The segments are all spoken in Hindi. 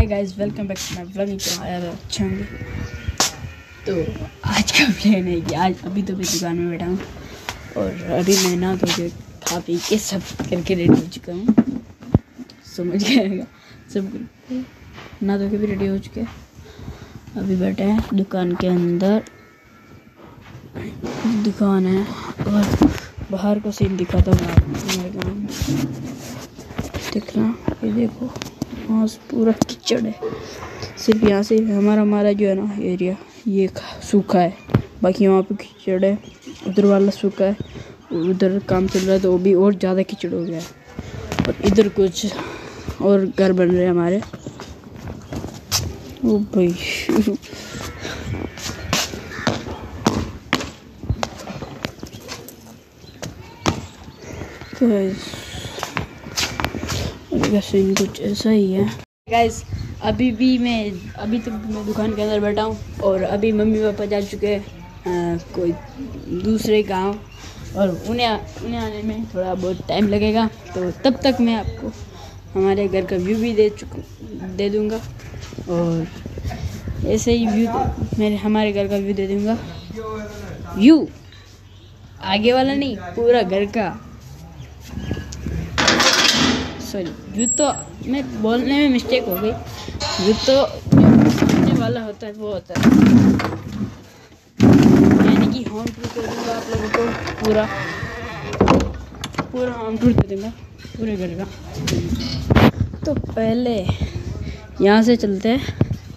Hi guys, welcome back to my vlogging channel. अच्छा होंगे तो आज का प्लान है कि आज अभी तो मैं दुकान में बैठा हूँ और अभी मैं ना धो के खा पी के सब करके रेडी हो चुका हूँ। समझ गया सब ना धो के भी रेडी हो चुके हैं। अभी बैठे हैं दुकान के अंदर, दुकान है और बाहर का सीन दिखाता हूँ आपको। दिख रहा, ये देखो वहाँ पूरा कीचड़ है। सिर्फ यहाँ से हमारा जो है ना एरिया ये सूखा है, बाकी वहाँ पे कीचड़ है। उधर वाला सूखा है, उधर काम चल रहा है तो वो भी और ज़्यादा कीचड़ हो गया है। और इधर कुछ और घर बन रहे हैं हमारे। ओ भाई तो सीन कुछ ऐसा ही है गाइस। अभी तक मैं दुकान के अंदर बैठा हूँ और अभी मम्मी पापा जा चुके हैं कोई दूसरे गांव और उन्हें आने में थोड़ा बहुत टाइम लगेगा। तो तब तक मैं आपको हमारे घर का व्यू भी दे दूँगा और ऐसे ही व्यू हमारे घर का व्यू दे दूँगा। व्यू आगे वाला नहीं, पूरा घर का। सॉरी, व्यू तो मैं बोलने में मिस्टेक हो गई। व्यू तो सामने वाला होता है वो होता है, यानी कि होम टूर कर दूँगा आप लोगों को। पूरा होम टूर दे दूँगा पूरे घर का। तो पहले यहाँ से चलते हैं।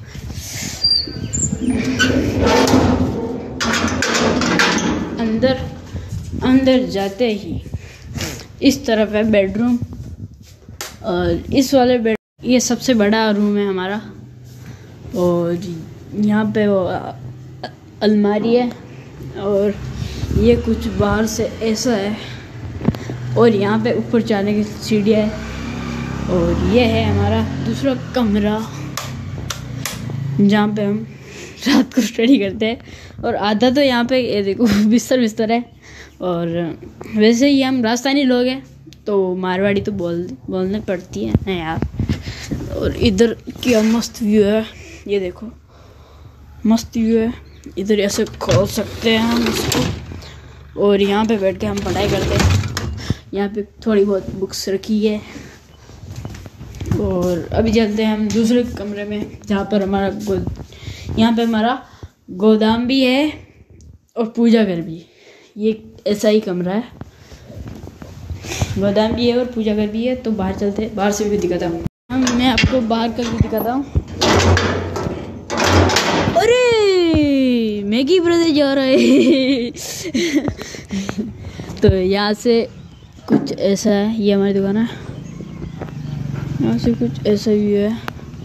अंदर जाते ही इस तरफ है बेडरूम और इस वाले बेड ये सबसे बड़ा रूम है हमारा। और यहाँ पे वो अलमारी है और ये कुछ बाहर से ऐसा है। और यहाँ पे ऊपर जाने की सीढ़ियाँ है। और ये है हमारा दूसरा कमरा जहाँ पे हम रात को स्टडी करते हैं। और आधा तो यहाँ पे ये देखो बिस्तर है। और वैसे ही हम राजस्थानी लोग हैं तो मारवाड़ी तो बोलने पड़ती है ना यार। और इधर क्या मस्त व्यू है, ये देखो मस्त व्यू है। इधर ऐसे खोल सकते हैं हम इसको और यहाँ पे बैठ के हम पढ़ाई करते हैं। यहाँ पे थोड़ी बहुत बुक्स रखी है। और अभी चलते हैं हम दूसरे कमरे में जहाँ पर यहाँ पे हमारा गोदाम भी है और पूजा घर भी। ये ऐसा ही कमरा है, गोदाम भी है और पूजा घर भी है। तो बाहर चलते हैं, बाहर से भी दिखाता हूँ। मैं आपको बाहर का भी दिखाता हूँ। अरे मैगी ब्रदर जा रहा है तो यहाँ से कुछ ऐसा है, ये हमारी दुकान है। यहाँ से कुछ ऐसा भी है।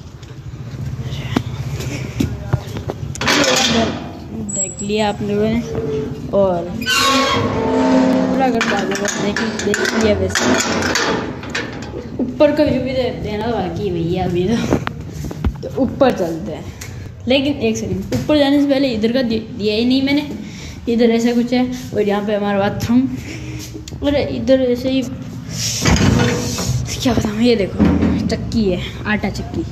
देख लिया आप लोगों ने और पूरा देख लिया। वैसे ऊपर का व्यू भी देना बाकी है भैया अभी तो ऊपर चलते हैं। लेकिन एक सेकंड, ऊपर जाने से पहले इधर का दिया ही नहीं मैंने। इधर ऐसा कुछ है और यहाँ पे हमारा बाथरूम और इधर ऐसे ही क्या बताऊँ। ये देखो चक्की है, आटा चक्की।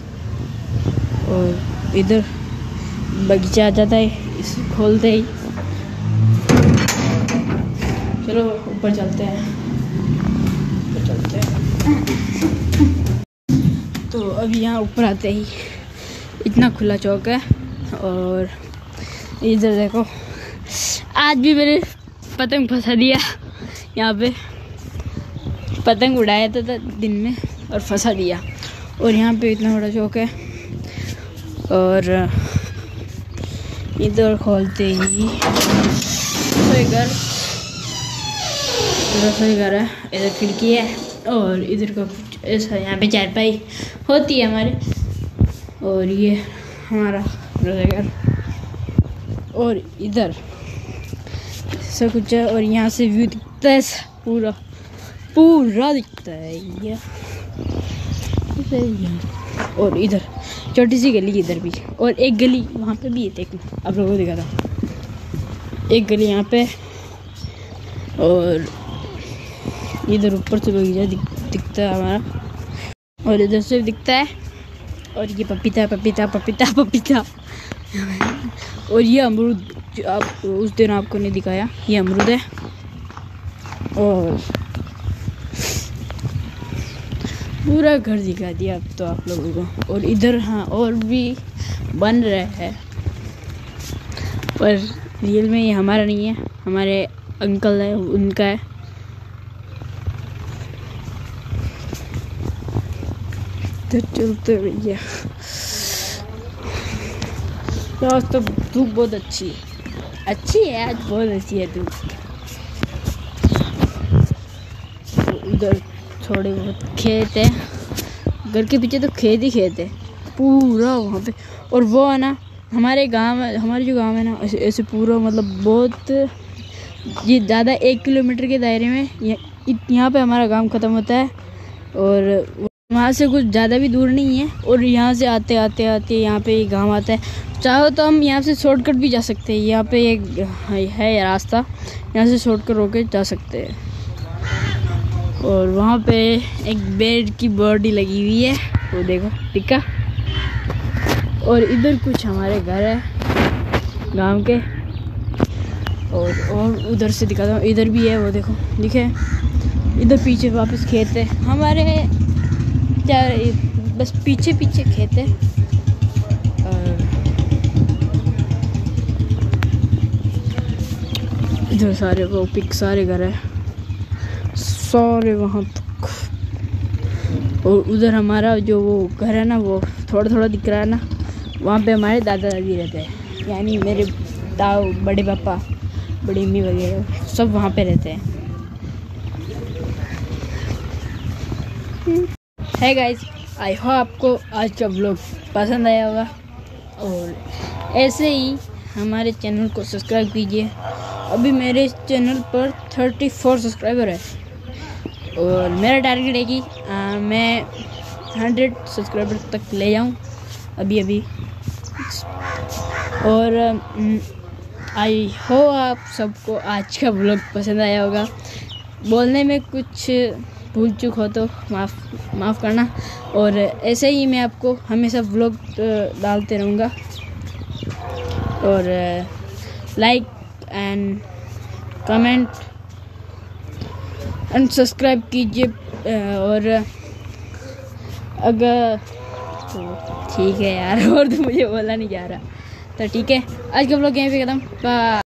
और इधर बगीचा आ जाता है इसे खोलते ही। चलो ऊपर चलते हैं। तो अभी यहाँ ऊपर आते ही इतना खुला चौक है। और इधर देखो, आज भी मैंने पतंग फंसा दिया। यहाँ पे पतंग उड़ाया था दिन में और फंसा दिया। और यहाँ पे इतना बड़ा चौक है। और इधर खोलते ही रसोई घर है। इधर खिड़की है और इधर का कुछ ऐसा, यहाँ पे चारपाई होती है हमारे। और ये हमारा रसोई घर और इधर ऐसा कुछ है। और यहाँ से व्यू दिखता है, पूरा दिखता है ये। और इधर छोटी सी गली इधर भी, और एक गली वहाँ पे भी है। देखो आप लोगों को दिखा था, एक गली यहाँ पे। और इधर ऊपर से बगीचा दिखता है हमारा और इधर से दिखता है। और ये पपीता पपीता पपीता पपीता और ये अमरूद जो आप उस दिन आपको नहीं दिखाया, ये अमरूद है। और पूरा घर दिखा दिया अब तो आप लोगों को। और इधर हाँ और भी बन रहे हैं, पर रियल में ये हमारा नहीं है, हमारे अंकल है उनका है। तो चलते भैया, आज तो धूप बहुत अच्छी है, आज बहुत अच्छी है धूप। उधर थोड़े बहुत खेत है, घर के पीछे तो खेत ही खेत है पूरा वहाँ पे। और वो है ना हमारे गांव, हमारे जो गांव है ना ऐसे पूरा मतलब बहुत ये ज़्यादा 1 किलोमीटर के दायरे में यहाँ पे हमारा गांव ख़त्म होता है। और वहाँ से कुछ ज़्यादा भी दूर नहीं है। और यहाँ से आते आते आते यहाँ पे गांव आता है। चाहो तो हम यहाँ से शॉर्टकट भी जा सकते हैं, यहाँ पे एक है रास्ता, यहाँ से शॉर्टकट होके जा सकते हैं। और वहाँ पे एक बेड की बॉडी लगी हुई है, वो देखो टिक्का। और इधर कुछ हमारे घर है गांव के। और उधर से दिखाता हूँ, इधर भी है वो देखो, दिखे इधर पीछे वापस खेत है हमारे, बस पीछे पीछे खेत है। इधर सारे वो पिक सारे घर है सारे वहाँ तक। और उधर हमारा जो वो घर है ना वो थोड़ा थोड़ा दिख रहा है ना, वहाँ पे हमारे दादा दादी रहते हैं, यानी मेरे ताऊ, बड़े पापा, बड़ी अम्मी वगैरह सब वहाँ पे रहते हैं। है गाइस, आई होप आपको आज का व्लॉग पसंद आया होगा। और ऐसे ही हमारे चैनल को सब्सक्राइब कीजिए। अभी मेरे चैनल पर 34 सब्सक्राइबर है और मेरा टारगेट है कि मैं 100 सब्सक्राइबर तक ले जाऊं अभी। और आई होप आप सबको आज का व्लॉग पसंद आया होगा। बोलने में कुछ भूल चूक हो तो माफ़ करना। और ऐसे ही मैं आपको हमेशा व्लॉग डालते रहूँगा। और like and comment and subscribe कीजिए। और अगर तो ठीक है यार, और तो मुझे बोला नहीं जा रहा, तो ठीक है आज का व्लॉग यहीं पे खत्म। बाय।